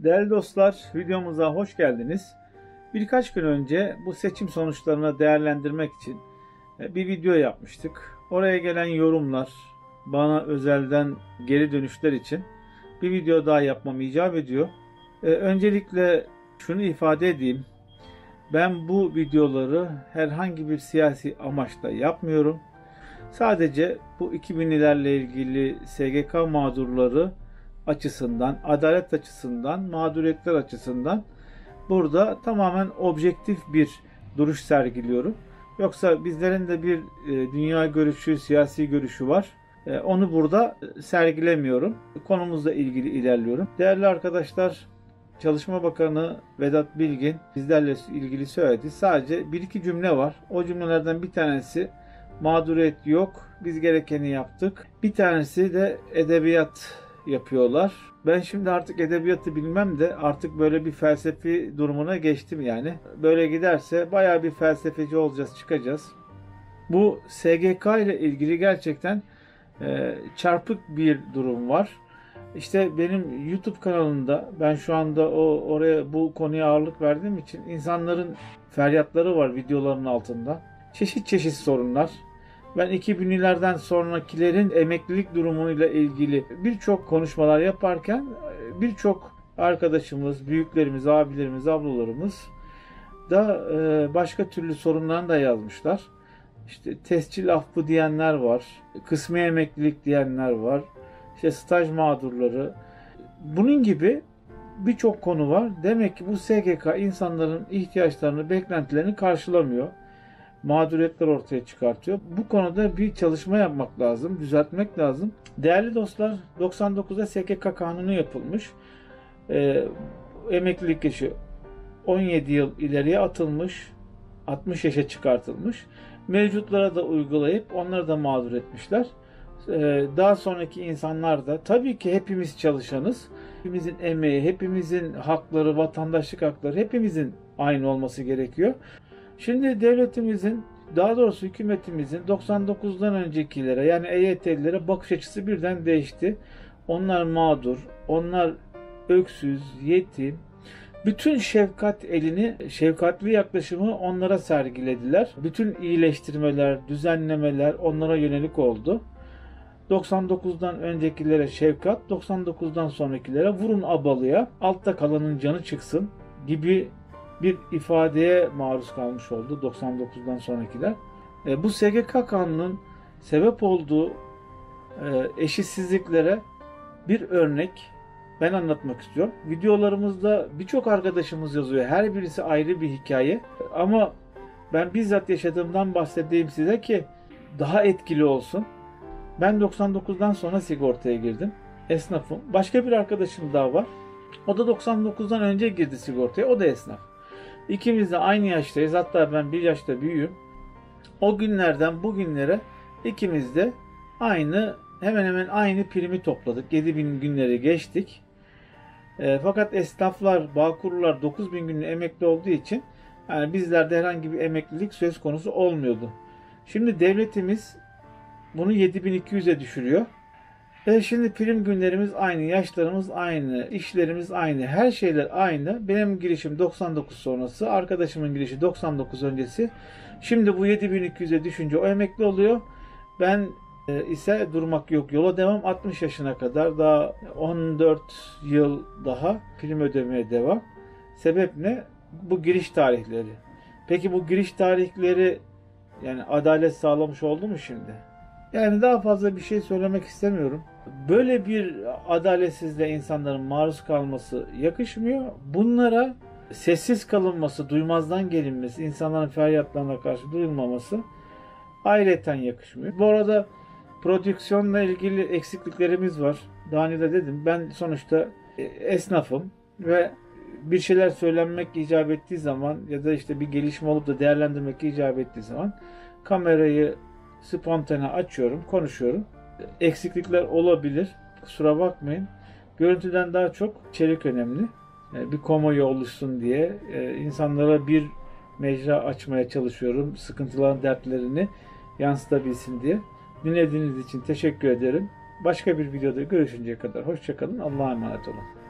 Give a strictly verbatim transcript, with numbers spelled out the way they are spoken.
Değerli dostlar, videomuza hoş geldiniz. Birkaç gün önce bu seçim sonuçlarını değerlendirmek için bir video yapmıştık. Oraya gelen yorumlar, bana özelden geri dönüşler için bir video daha yapmam icap ediyor. Öncelikle şunu ifade edeyim. Ben bu videoları herhangi bir siyasi amaçla yapmıyorum. Sadece bu iki binlilerle ilgili S G K mağdurları açısından, adalet açısından, mağduriyetler açısından burada tamamen objektif bir duruş sergiliyorum. Yoksa bizlerin de bir dünya görüşü, siyasi görüşü var. Onu burada sergilemiyorum. Konumuzla ilgili ilerliyorum. Değerli arkadaşlar, Çalışma Bakanı Vedat Bilgin bizlerle ilgili söyledi. Sadece bir iki cümle var. O cümlelerden bir tanesi mağduriyet yok, biz gerekeni yaptık. Bir tanesi de edebiyat yapıyorlar. Ben şimdi artık edebiyatı bilmem de artık böyle bir felsefi durumuna geçtim yani. Böyle giderse bayağı bir felsefeci olacağız, çıkacağız. Bu S G K ile ilgili gerçekten e, çarpık bir durum var. İşte benim YouTube kanalında ben şu anda o oraya bu konuya ağırlık verdiğim için insanların feryatları var videoların altında. Çeşit çeşit sorunlar. Ben iki binlilerden sonrakilerin emeklilik durumuyla ilgili birçok konuşmalar yaparken birçok arkadaşımız, büyüklerimiz, abilerimiz, ablalarımız da başka türlü sorunlarını da yazmışlar. İşte tescil affı diyenler var, kısmi emeklilik diyenler var, işte staj mağdurları. Bunun gibi birçok konu var. Demek ki bu S G K insanların ihtiyaçlarını, beklentilerini karşılamıyor. Mağduriyetler ortaya çıkartıyor. Bu konuda bir çalışma yapmak lazım, düzeltmek lazım. Değerli dostlar, doksan dokuzda S G K kanunu yapılmış. Ee, emeklilik yaşı on yedi yıl ileriye atılmış, altmış yaşa çıkartılmış. Mevcutlara da uygulayıp onları da mağdur etmişler. Ee, daha sonraki insanlar da tabii ki hepimiz çalışanız. Hepimizin emeği, hepimizin hakları, vatandaşlık hakları hepimizin aynı olması gerekiyor. Şimdi devletimizin, daha doğrusu hükümetimizin doksan dokuzdan öncekilere yani E Y T'lilere bakış açısı birden değişti. Onlar mağdur, onlar öksüz, yetim. Bütün şefkat elini, şefkatli yaklaşımı onlara sergilediler. Bütün iyileştirmeler, düzenlemeler onlara yönelik oldu. doksan dokuzdan öncekilere şefkat, doksan dokuzdan sonrakilere vurun abalıya, altta kalanın canı çıksın gibi bir ifadeye maruz kalmış oldu doksan dokuzdan sonrakiler. E, bu S G K kanunun sebep olduğu e, eşitsizliklere bir örnek ben anlatmak istiyorum. Videolarımızda birçok arkadaşımız yazıyor. Her birisi ayrı bir hikaye. Ama ben bizzat yaşadığımdan bahsedeyim size ki daha etkili olsun. Ben doksan dokuzdan sonra sigortaya girdim. Esnafım. Başka bir arkadaşım daha var. O da doksan dokuzdan önce girdi sigortaya. O da esnaf. İkimiz de aynı yaştayız. Hatta ben bir yaşta büyüğüm. O günlerden bugünlere ikimiz de aynı, hemen hemen aynı primi topladık. yedi bin günleri geçtik. E, fakat esnaflar, bağkurlar dokuz bin günlük emekli olduğu için yani bizlerde herhangi bir emeklilik söz konusu olmuyordu. Şimdi devletimiz bunu yedi bin iki yüze düşürüyor. E şimdi prim günlerimiz aynı, yaşlarımız aynı, işlerimiz aynı, her şeyler aynı. Benim girişim doksan dokuz sonrası, arkadaşımın girişi doksan dokuz öncesi. Şimdi bu yedi bin iki yüze düşünce o emekli oluyor. Ben e, ise durmak yok, yola devam. altmış yaşına kadar daha on dört yıl daha prim ödemeye devam. Sebep ne? Bu giriş tarihleri. Peki bu giriş tarihleri yani adalet sağlamış oldu mu şimdi? Yani daha fazla bir şey söylemek istemiyorum. Böyle bir adaletsizliğe insanların maruz kalması yakışmıyor. Bunlara sessiz kalınması, duymazdan gelinmesi, insanların feryatlarına karşı duyulmaması ayrıyeten yakışmıyor. Bu arada prodüksiyonla ilgili eksikliklerimiz var. Daha önce de dedim, ben sonuçta esnafım ve bir şeyler söylenmek icap ettiği zaman ya da işte bir gelişme olup da değerlendirmek icap ettiği zaman kamerayı spontane açıyorum, konuşuyorum. Eksiklikler olabilir. Kusura bakmayın. Görüntüden daha çok içerik önemli. Bir kamuoyu oluşsun diye insanlara bir mecra açmaya çalışıyorum. Sıkıntıların dertlerini yansıtabilsin diye. Dinlediğiniz için teşekkür ederim. Başka bir videoda görüşünceye kadar hoşça kalın. Allah'a emanet olun.